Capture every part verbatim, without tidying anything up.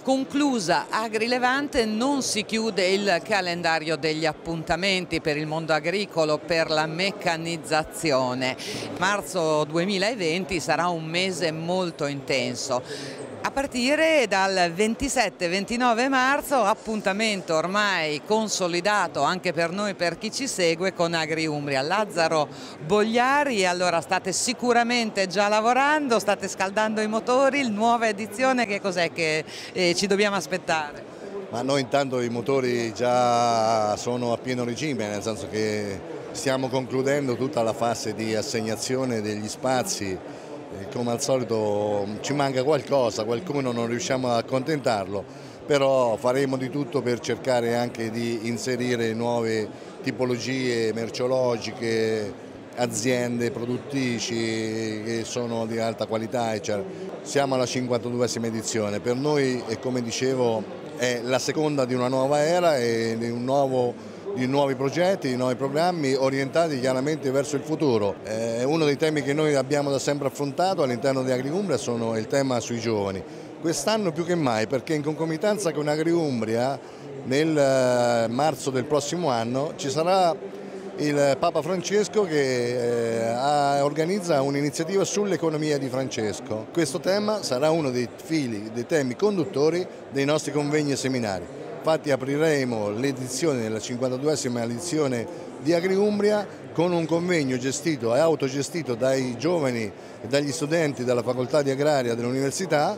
Conclusa AgriLevante, non si chiude il calendario degli appuntamenti per il mondo agricolo, per la meccanizzazione. Marzo duemilaventi sarà un mese molto intenso. A partire dal ventisette ventinove marzo, appuntamento ormai consolidato anche per noi, per chi ci segue, con AgriUmbria. Lazzaro Bogliari, allora state sicuramente già lavorando, state scaldando i motori, nuova edizione, che cos'è che eh, ci dobbiamo aspettare? Ma noi intanto i motori già sono a pieno regime, nel senso che stiamo concludendo tutta la fase di assegnazione degli spazi. Come al solito ci manca qualcosa, qualcuno non riusciamo a accontentarlo, però faremo di tutto per cercare anche di inserire nuove tipologie merceologiche, aziende produttrici che sono di alta qualità, eccetera. Siamo alla cinquantaduesima edizione, per noi, come dicevo, è la seconda di una nuova era e di un nuovo di nuovi progetti, di nuovi programmi orientati chiaramente verso il futuro. Eh, uno dei temi che noi abbiamo da sempre affrontato all'interno di AgriUmbria sono il tema sui giovani. Quest'anno più che mai, perché in concomitanza con AgriUmbria nel eh, marzo del prossimo anno ci sarà il Papa Francesco che eh, organizza un'iniziativa sull'economia di Francesco. Questo tema sarà uno dei fili, dei temi conduttori dei nostri convegni e seminari. Infatti apriremo l'edizione, la cinquantaduesima edizione di AgriUmbria con un convegno gestito e autogestito dai giovani e dagli studenti della facoltà di agraria dell'università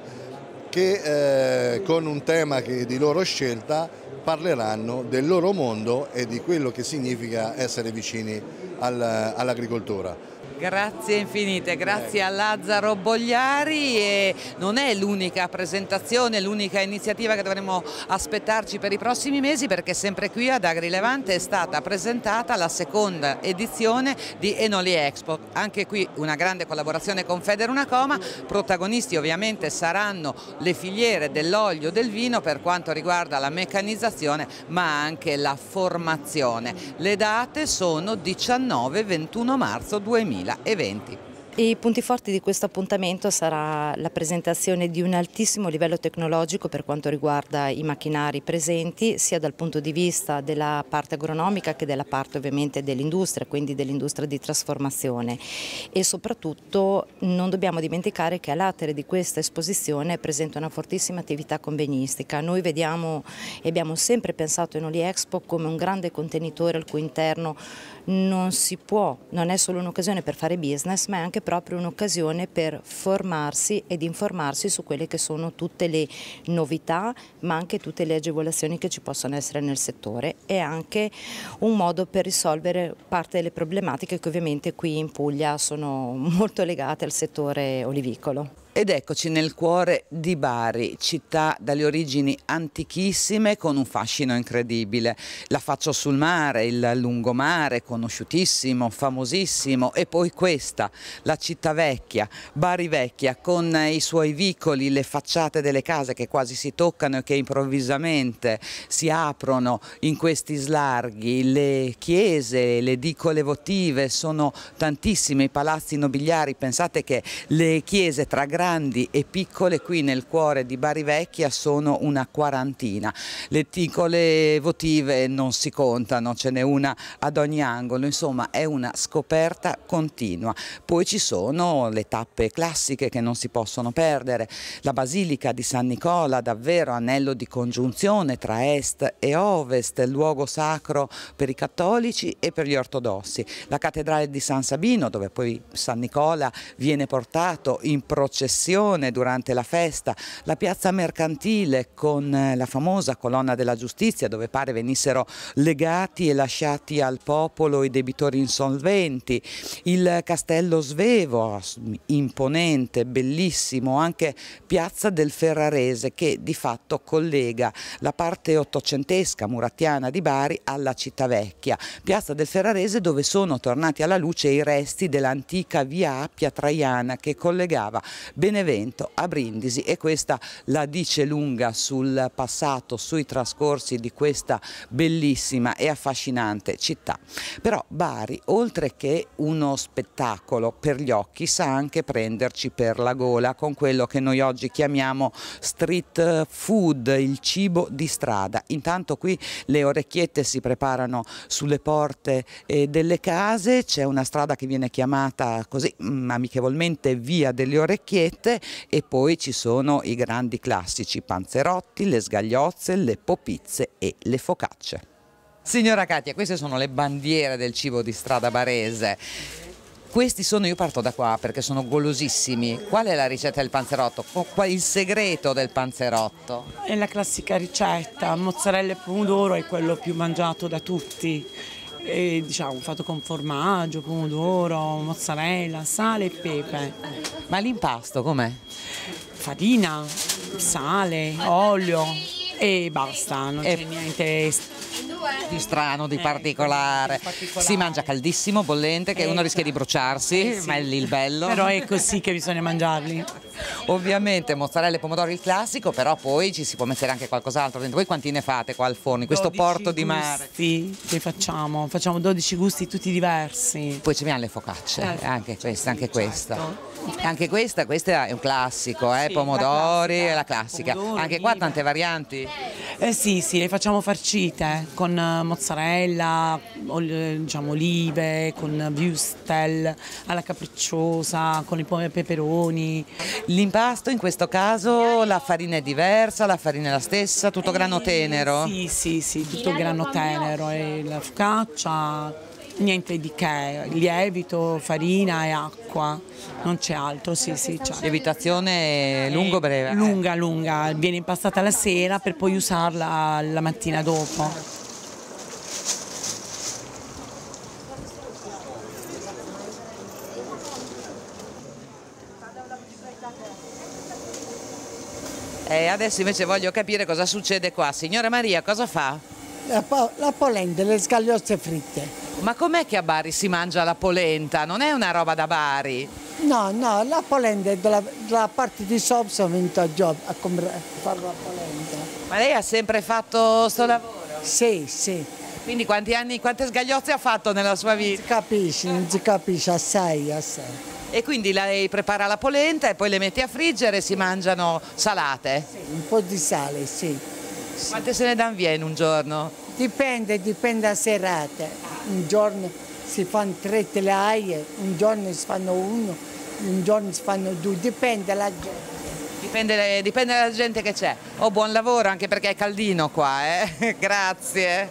che eh, con un tema che di loro scelta parleranno del loro mondo e di quello che significa essere vicini al, all'agricoltura. Grazie infinite, grazie a Lazzaro Bogliari, e non è l'unica presentazione, l'unica iniziativa che dovremo aspettarci per i prossimi mesi, perché sempre qui ad AgriLevante è stata presentata la seconda edizione di Enoli Expo, anche qui una grande collaborazione con Federunacoma. Protagonisti ovviamente saranno le filiere dell'olio e del vino per quanto riguarda la meccanizzazione, ma anche la formazione. Le date sono diciannove ventuno marzo duemilaventi. I punti forti di questo appuntamento sarà la presentazione di un altissimo livello tecnologico per quanto riguarda i macchinari presenti, sia dal punto di vista della parte agronomica che della parte ovviamente dell'industria, quindi dell'industria di trasformazione, e soprattutto non dobbiamo dimenticare che a latere di questa esposizione è presente una fortissima attività convegnistica. Noi vediamo e abbiamo sempre pensato Enoli Expo come un grande contenitore al cui interno non si può, non è solo un'occasione per fare business, ma è anche proprio un'occasione per formarsi ed informarsi su quelle che sono tutte le novità, ma anche tutte le agevolazioni che ci possono essere nel settore, e anche un modo per risolvere parte delle problematiche che ovviamente qui in Puglia sono molto legate al settore olivicolo. Ed eccoci nel cuore di Bari, città dalle origini antichissime con un fascino incredibile. La faccio sul mare, il lungomare, conosciutissimo, famosissimo, e poi questa, la città vecchia, Bari vecchia, con i suoi vicoli, le facciate delle case che quasi si toccano e che improvvisamente si aprono in questi slarghi, le chiese, le edicole votive, sono tantissime, i palazzi nobiliari. Pensate che le chiese tra grandi e piccole qui nel cuore di Bari Vecchia sono una quarantina. Le edicole votive non si contano, ce n'è una ad ogni angolo, insomma è una scoperta continua. Poi ci sono le tappe classiche che non si possono perdere, la Basilica di San Nicola, davvero anello di congiunzione tra est e ovest, luogo sacro per i cattolici e per gli ortodossi, la cattedrale di San Sabino, dove poi San Nicola viene portato in processione durante la festa, la piazza mercantile con la famosa colonna della giustizia, dove pare venissero legati e lasciati al popolo i debitori insolventi, il castello Svevo, imponente, bellissimo, anche piazza del Ferrarese, che di fatto collega la parte ottocentesca murattiana di Bari alla città vecchia, piazza del Ferrarese dove sono tornati alla luce i resti dell'antica via Appia Traiana che collegava Benevento a Brindisi, e questa la dice lunga sul passato, sui trascorsi di questa bellissima e affascinante città. Però Bari, oltre che uno spettacolo per gli occhi, sa anche prenderci per la gola con quello che noi oggi chiamiamo street food, il cibo di strada. Intanto qui le orecchiette si preparano sulle porte eh, delle case, c'è una strada che viene chiamata così mh, amichevolmente Via delle Orecchiette, e poi ci sono i grandi classici panzerotti, le sgagliozze, le popizze e le focacce. Signora Katia, queste sono le bandiere del cibo di strada barese. Questi sono, io parto da qua perché sono golosissimi. Qual è la ricetta del panzerotto? Qual è il segreto del panzerotto? È la classica ricetta, mozzarella e pomodoro è quello più mangiato da tutti. E, diciamo, fatto con formaggio, pomodoro, mozzarella, sale e pepe. Ma l'impasto com'è? Farina, sale, olio e basta, non E- c'è niente Di strano, di Eh, particolare. di particolare. Si mangia caldissimo, bollente, che Eh, uno rischia di bruciarsi, eh, sì. ma è lì il bello. Però è così che bisogna mangiarli. Ovviamente mozzarella e pomodoro il classico, però poi ci si può mettere anche qualcos'altro dentro. Voi quanti ne fate qua al forno, in questo dodici porto di mare? gusti che facciamo, facciamo dodici gusti tutti diversi. Poi ci abbiamo le focacce, Eh, anche questa, anche questa. certo. Anche questa, questa è un classico, eh? Sì, pomodori, la è la classica. classica. Pomodoro, Anche qua olive. tante varianti. Eh sì, sì, le facciamo farcite con eh, mozzarella, ol- diciamo olive, con würstel alla capricciosa, con i pom- peperoni. L'impasto in questo caso, la farina è diversa, la farina è la stessa, tutto grano tenero? Sì, sì, sì, tutto grano tenero e la focaccia, niente di che, lievito, farina e acqua, non c'è altro, sì, sì, c'è. Lievitazione lungo breve? Lunga, lunga, viene impastata la sera per poi usarla la mattina dopo. E adesso invece voglio capire cosa succede qua. Signora Maria, cosa fa? La, po- la polenta, le scagliozze fritte. Ma com'è che a Bari si mangia la polenta? Non è una roba da Bari? No, no, la polenta è della, della parte di sopra, sono venuto a, job, a, comprare, a fare la polenta. Ma lei ha sempre fatto sto lavoro? Sì, sì, Quindi quanti anni, quante sgagliozze ha fatto nella sua si vita? capisce, non si capisce assai, assai. E quindi lei prepara la polenta e poi le mette a friggere e si mangiano salate? Un po' di sale, sì. Quante se ne dan via in un giorno? Dipende, dipende a serate. Un giorno si fanno tre telaie, un giorno si fanno uno, un giorno si fanno due, dipende dalla gente. Dipende, dipende dalla gente che c'è. Oh, buon lavoro, anche perché è caldino qua, eh? Grazie.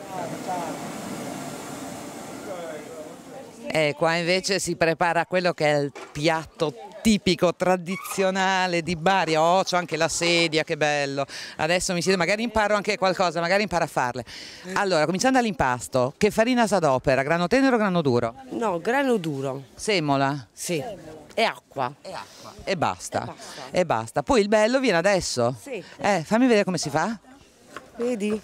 E qua invece si prepara quello che è il piatto tipico, tradizionale di Bari. Oh, c'ho anche la sedia, che bello. Adesso mi siedo, magari imparo anche qualcosa, magari imparo a farle. Allora, cominciando dall'impasto, che farina s'adopera? Grano tenero o grano duro? No, grano duro, Semola? sì, e acqua. E acqua. E basta. E basta. E basta. Poi il bello viene adesso? Sì. Eh, fammi vedere come si fa. Vedi?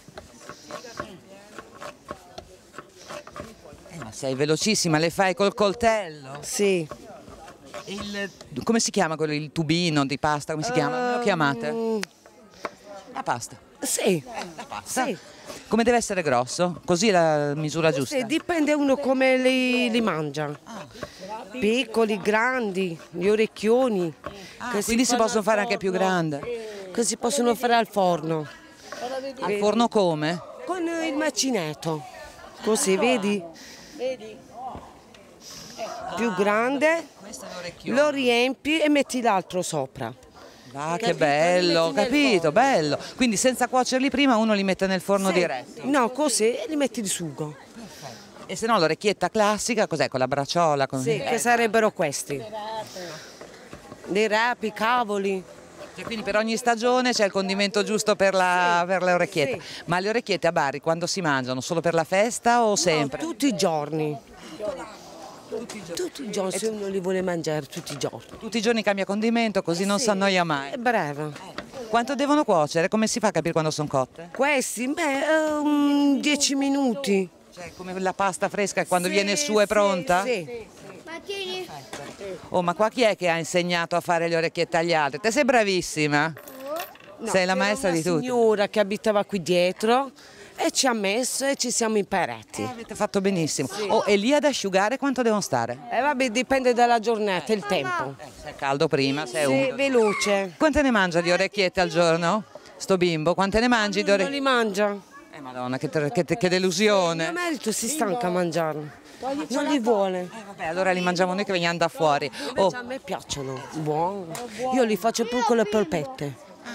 Eh, ma sei velocissima, le fai col coltello. Sì. Il, come si chiama quello, il tubino di pasta, come si chiama? Come lo chiamate? Mm, La pasta. sì, La pasta. sì. Come deve essere grosso? Così è la misura giusta. Sì, dipende uno come li, li mangia. Piccoli, grandi, gli orecchioni. Ah, che quindi si fanno possono al fare anche forno, più grande. Che si possono fare al forno. Al forno come? Con il macinetto. Così, vedi? Più grande, Questo è l'orecchione. lo riempi e metti l'altro sopra. Ah, che Capito? bello, Li metti nel capito, forno. bello. Quindi senza cuocerli prima uno li mette nel forno Sì. diretto. No, così e li metti di sugo. E se no l'orecchietta classica, cos'è? Con la bracciola? Con... Sì, che sarebbero questi. Dei rapi, cavoli. Cioè, quindi per ogni stagione c'è il condimento giusto per, la, per le orecchiette. Sì. Ma le orecchiette a Bari quando si mangiano? Solo per la festa o sempre? No, tutti i giorni. Tutti i giorni, se uno li vuole mangiare tutti i giorni. Tutti i giorni cambia condimento, così non Sì. si annoia mai. È brava. Quanto devono cuocere? Come si fa a capire quando sono cotte? Questi, beh, um, dieci minuti. Cioè, come la pasta fresca quando Sì, viene su è sì, pronta? Sì. Oh, ma qua chi è che ha insegnato a fare le orecchiette agli altri? Te sei bravissima? No, sei la maestra di tutto. Una signora che abitava qui dietro e ci ha messo e ci siamo imparati. Eh, avete fatto benissimo. Sì. Oh, e lì ad asciugare quanto devono stare? Eh, vabbè, dipende dalla giornata, il tempo. Eh, se è caldo prima, se è Sì, umido. veloce. Quante ne mangia di orecchiette al giorno? Sto bimbo, quante ne mangi di Non orecchiette? li mangia. Eh, Madonna, che, che, che delusione. Mio marito si stanca a mangiarli. Non li vuole. Eh, vabbè, allora li mangiamo noi che veniamo da fuori. Invece Oh. a me piacciono, buono. Io li faccio pure con le polpette.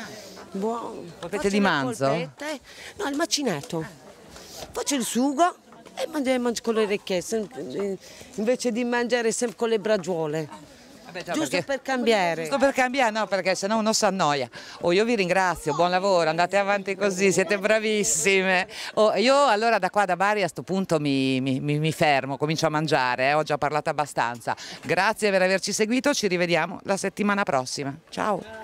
Buono. Polpette di manzo? Polpette. No, il macinato. Faccio il sugo e mangio, mangio con le orecchiette, invece di mangiare sempre con le braciuole. Vabbè, già, Giusto perché... per cambiare. Giusto per cambiare, no, perché sennò uno si annoia. Oh, io vi ringrazio, buon lavoro, andate avanti così, siete bravissime. Oh, io allora da qua da Bari a sto punto mi, mi, mi fermo, comincio a mangiare, eh, ho già parlato abbastanza. Grazie per averci seguito, ci rivediamo la settimana prossima. Ciao.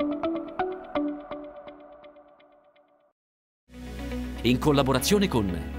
In collaborazione con